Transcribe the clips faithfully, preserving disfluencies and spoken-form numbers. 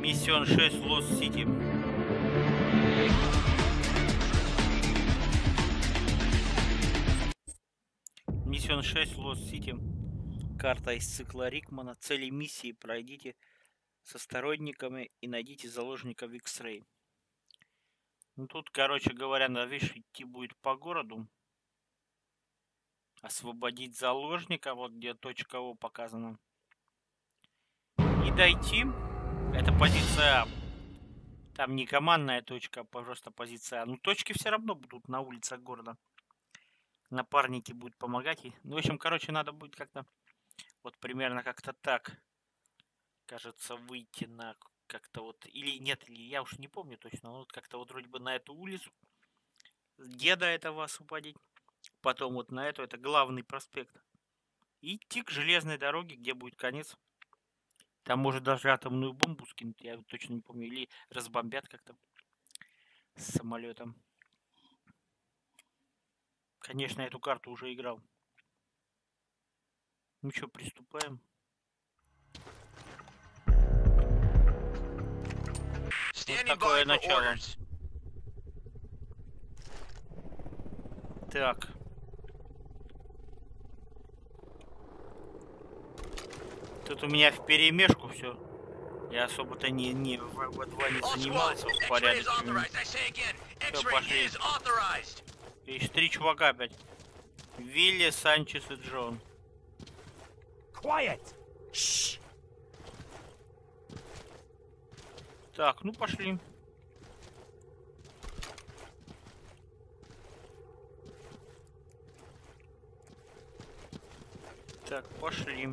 Миссион шесть, Лос-Сити. Миссион шесть, Лос-Сити. Карта из цикла Рикмана. Цели миссии пройдите со сторонниками и найдите заложников X-Ray. Ну тут, короче говоря, надо, видишь, идти будет по городу. Освободить заложника, вот где точка О показана. И дойти. Это позиция А. Там не командная точка, а просто позиция А. Ну точки все равно будут на улицах города. Напарники будут помогать. Ну, в общем, короче, надо будет как-то, вот примерно как-то так, кажется, выйти на как-то вот, или нет, или я уж не помню точно, но вот как-то вот вроде бы на эту улицу, деда этого освободить, потом вот на эту, это главный проспект, и идти к железной дороге, где будет конец. Там может даже атомную бомбу скинуть, я точно не помню, или разбомбят как-то с самолетом. Конечно, я эту карту уже играл. Ну что, приступаем. Вот такое начало. Так. Тут у меня вперемешку все. Я особо-то не, не в два не занимался в порядке. Все, пошли. Есть три чувака опять. Вилли, Санчес и Джон. Quiet. Shh. Так, ну пошли. Так, пошли.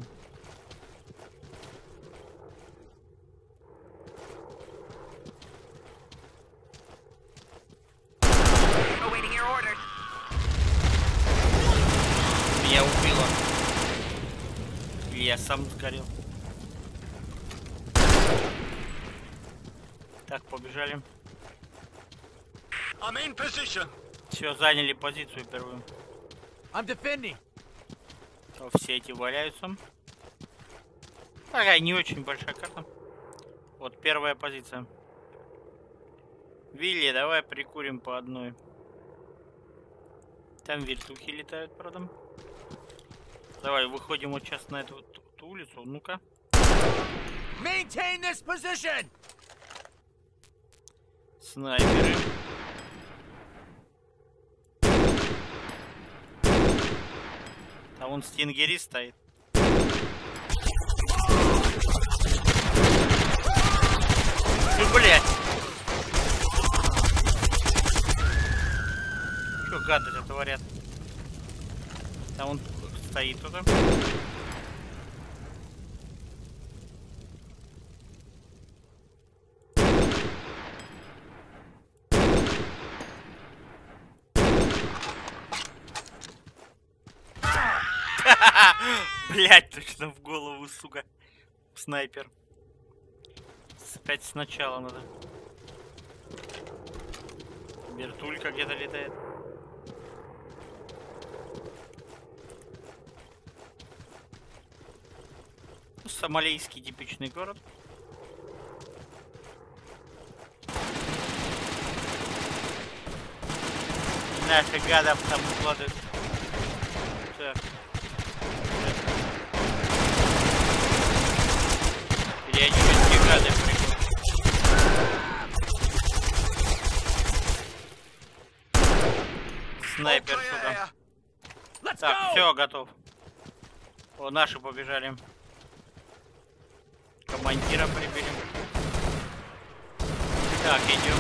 Меня убило. Или я сам сгорел. Так, побежали. Все, заняли позицию первую. I'm defending. О, все эти валяются. Такая не очень большая карта. Вот первая позиция. Вилли, давай прикурим по одной. Там вертухи летают, правда. Давай, выходим вот сейчас на эту, эту, эту улицу. Ну-ка. Maintain this position. Снайперы. А вон стингерист стоит. Ну, блядь. Чё гадость творят? Там он стоит туда. Блять, точно в голову, сука. Снайпер. Опять сначала надо. Вертулька где-то летает. Сомалийский типичный город. Наши гадов там укладывают. Так. Периодически гады придут. Снайпер сюда. Так, все, готов. О, наши побежали. Командира прибили. Так, идем.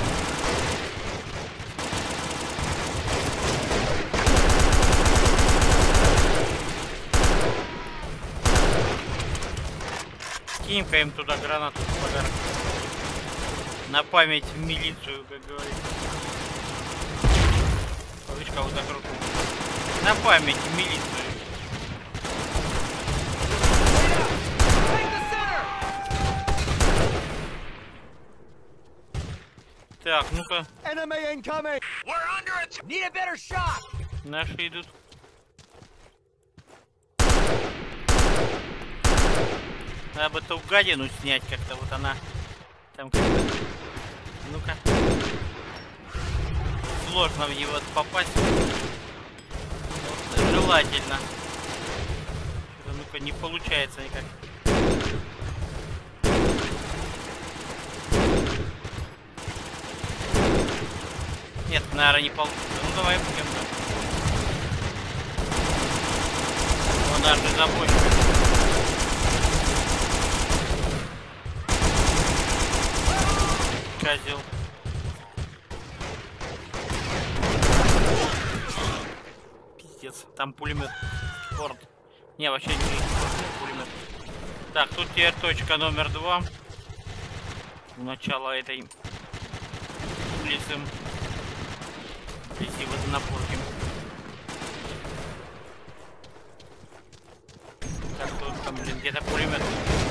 Кинем-ка им туда гранату в подарок. На память в милицию, как говорится. Видишь, кого закрутил. На память в милицию. Так, ну-ка. Наши идут. Надо бы эту гадину снять как-то. Вот она Там как-то... Ну-ка. Сложно в него попасть. Вот, желательно. Ну-ка, не получается никак. Нет, наверное, не получится. Ну давай будем. Он даже забочка. Козел. Пиздец, там пулемет. Форд. Не, вообще не пулемет. Так, тут теперь точка номер два. У начала этой улицы. Вблизи водонапорки. Так, тут там, блин, где-то пулемет.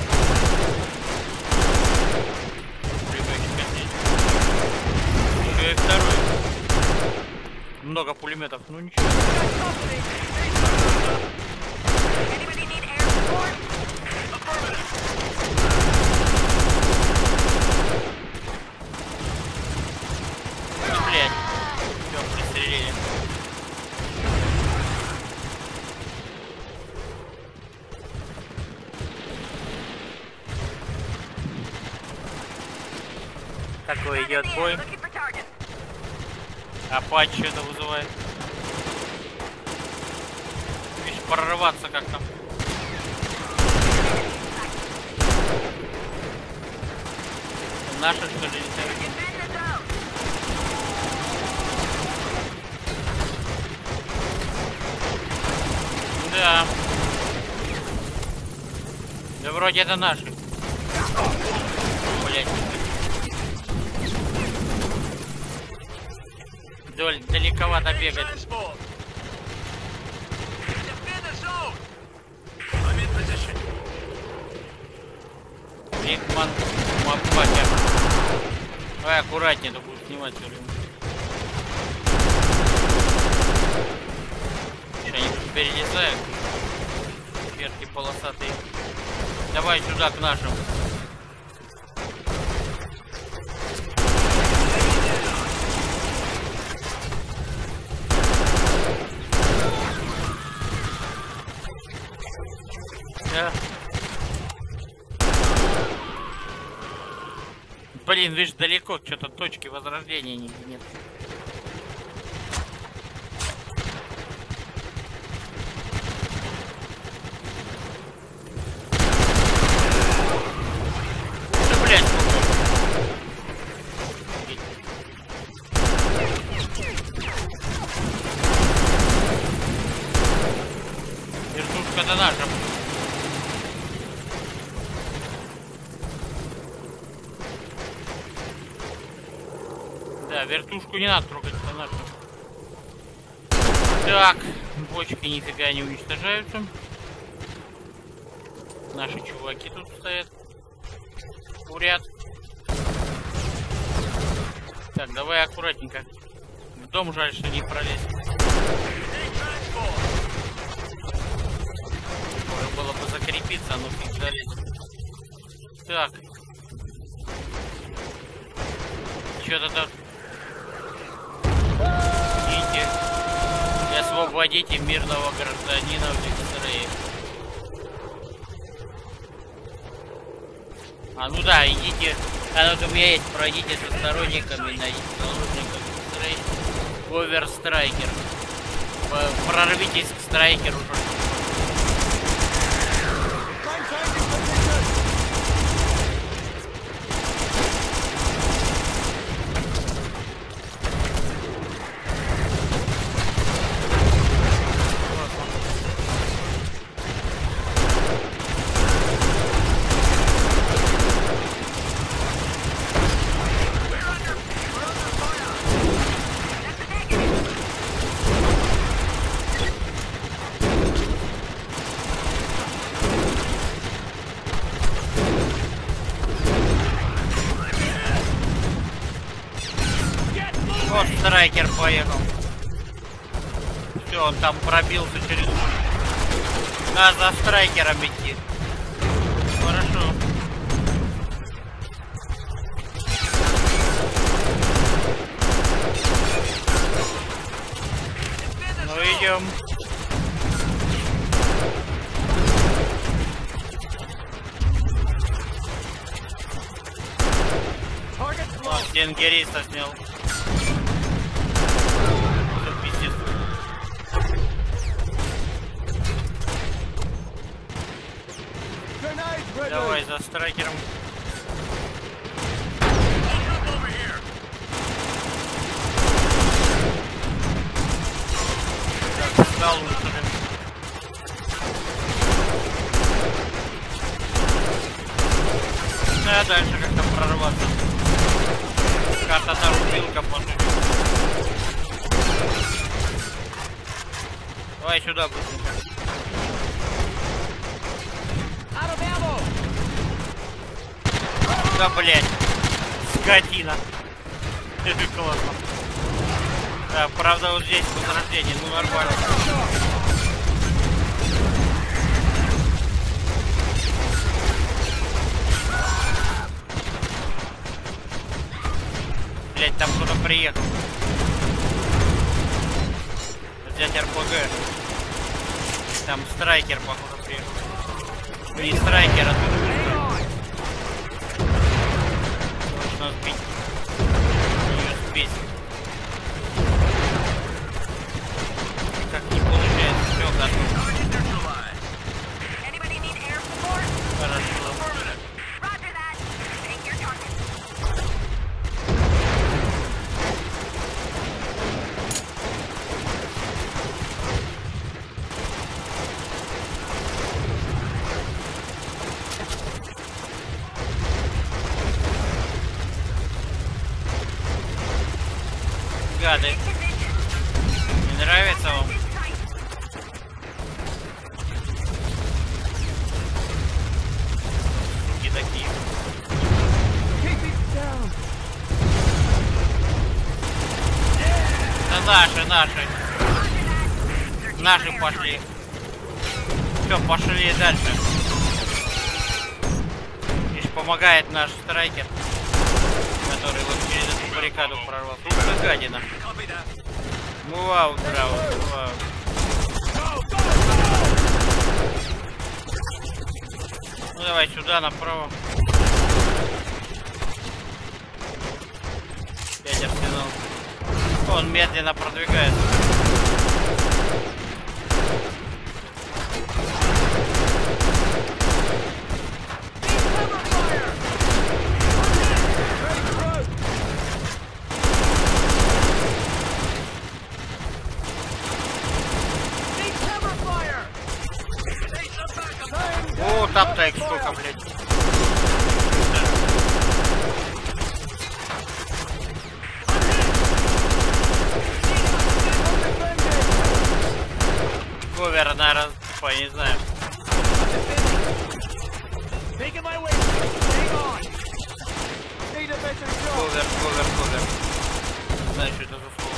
Пулеметчик здесь. Еще и второй. Много пулеметов, ну ничего. Блять. Все, пристрелили. Такой идет бой. Апач что-то вызывает. Видишь, прорываться как-то. Наши, что ли, летают? Да. Да вроде это наши. Блять. Доль, далековато бегать. Рикман, маппакер. Ай, аккуратнее, то буду снимать все время. Они тут перелезают. Верхи полосатые. Давай сюда к нашим. Да. Блин, видишь, далеко, что-то точки возрождения нет. Да, блядь, вертушка-то наша. Да, вертушку не надо трогать, это наша. Так, бочки нифига не уничтожаются. Наши чуваки тут стоят. Курят. Так, давай аккуратненько. В дом жаль, что не пролезть. Можно было бы закрепиться, но фиг залезть. Так. Что-то тут. Идите и освободите мирного гражданина в Израиле. А ну да, идите. А ну-ка, у меня есть, пройдите со сторонниками, найдите заложников в Израиле. Оверстрайкер. Прорвитесь к страйкеру. Вот страйкер поехал. Все, он там пробился через... Надо за страйкером идти. Хорошо. страйкером. Он тенгериста снял. Это пиздец. Давай за страйкером. Так, стал лучше. Ну а дальше как-то прорваться. Карта нарубилка, по сути. Давай сюда быстренько. Да, блять. Скотина. Это классно. Да, правда, вот здесь возрождение, ну нормально. Блять, там кто-то приехал. Взять эр пэ гэ. Там страйкер, походу, приехал. Не страйкер, а тут. Нужно сбить. Ее сбить. Как не получается. Все, готово. Хорошо. Гады. Не нравится вам? Суки такие. Да наши, наши. Наши пошли. Все, пошли дальше. Лишь помогает наш страйкер, который вот через эту баррикаду прорвался. Ух ты, гадина. Вау, браво, вау. Ну давай сюда, направо. Опять арсенал. Он медленно продвигается. О, тап-тайк, сколько, блядь. Ковер, наверное, типа, не знаю. Ковер, ковер, ковер. Не знаю, что это за слово.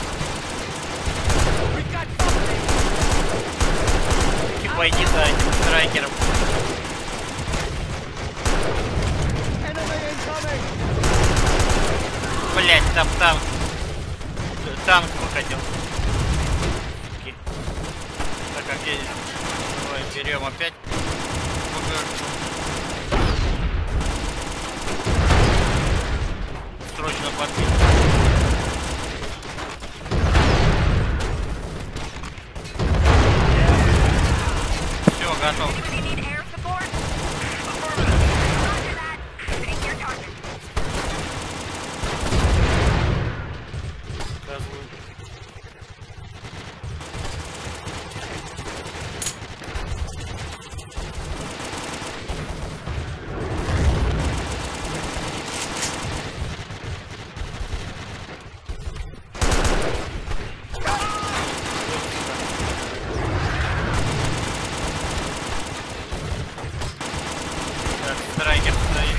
Типа, иди за этим страйкером. Блять, там танк. Танк выходил. Так, а где? Давай берем опять. Срочно подбить. Все, готов. Страйкер стоит.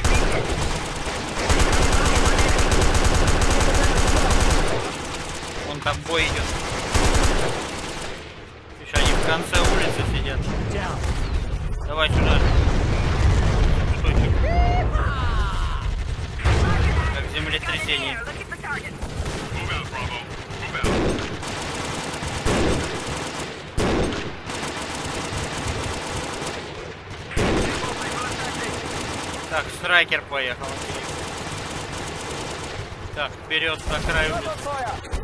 Вон там бой идет. Еще они в конце улицы сидят. Давай сюда. Штучек. Как землетрясение. Страйкер поехал. Так, вперед на краю улицы.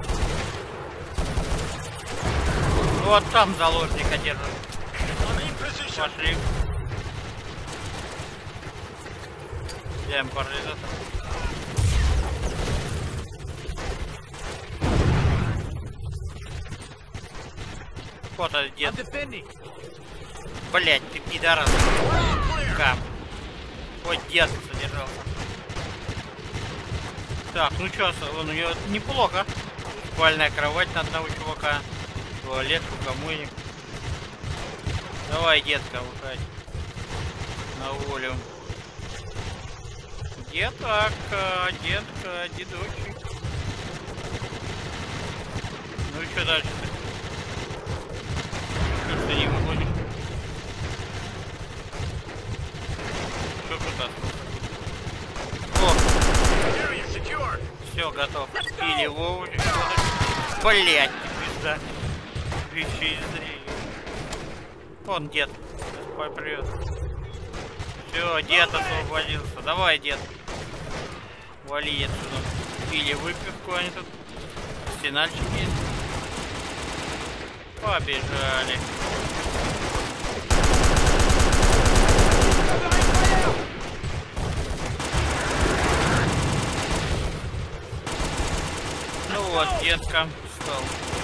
Вот там заложника держат. Пошли. Взяем парализатор. Вот этот дед. Блять, ты пидорас. Кап. Вот дед задержался. Так, ну чё, он у него неплохо. Спальная кровать на одного чувака. Туалет, рукомойник. Давай, детка, выходи. На волю. Детка, детка, дедочек. Ну и что дальше? Что ты не выходишь? Что тут осталось? О! Все, готов. Или Вову. Блять, пизда. Еще и зрели. Вон дед. Попрет. Все, дед освободился. Давай, дед. Вали отсюда. Или выпивку они тут. Стенальчик есть. Побежали. Ну вот, детка встал.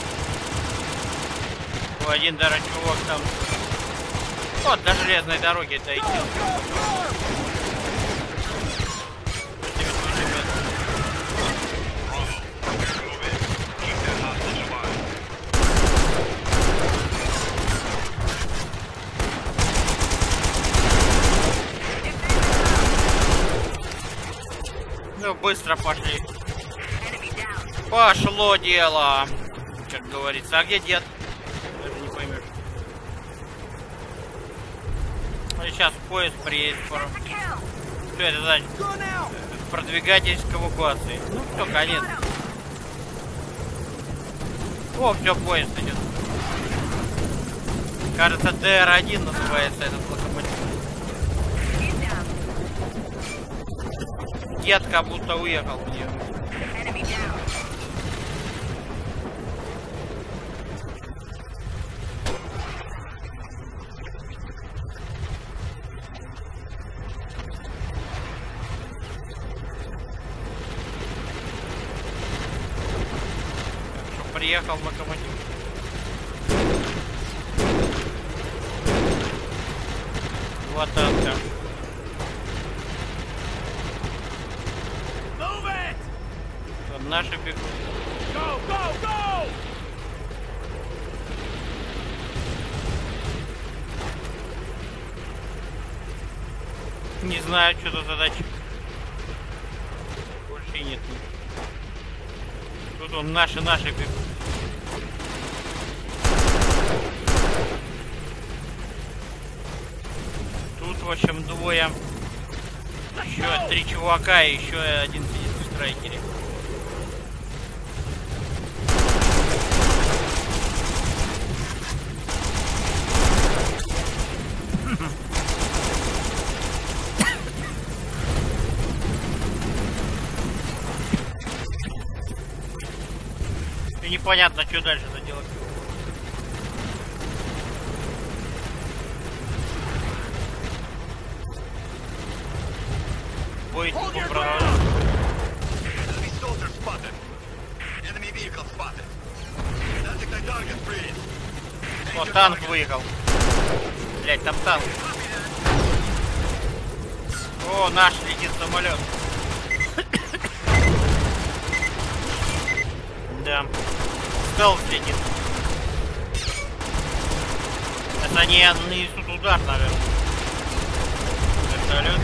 Один даже чувак там. Вот до железной дороги дойти. Ну быстро пошли. Пошло дело, как говорится. А где дед? Даже не поймешь. Сейчас поезд приедет скоро. Что это значит? Продвигайтесь к эвакуации. Ну все, конец. О, все, поезд идет. Кажется, Д Р один называется этот локомотив. Дед как будто уехал в нее. Приехал локомотив. Два танка. Там наши бегут. Go, go, go! Не знаю, что за задача. Больше и нет. Тут он наши, наши бегут. Тут, в общем, двое. Еще три чувака и еще один сидит в страйкере. И непонятно, что дальше-то делать. Бой тупо продолжается. О, танк выехал. Блять, там танк. О, наш летит самолет. Да. Стелс летит. Это они нанесут удар, наверное. Вертолет.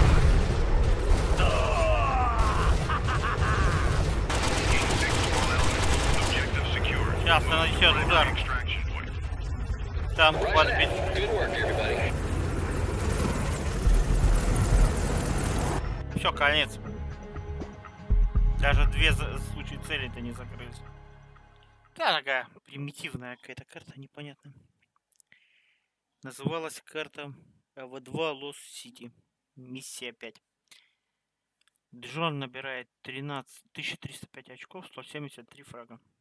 Сейчас нанесет удар. Танк подбит. Все, конец. Даже две случаи цели-то не закрылись. Да, такая примитивная какая-то карта, непонятная. Называлась карта А В два Лос Сити. Миссия пять. Джон набирает тринадцать тысяч триста пять очков, сто семьдесят три фрага.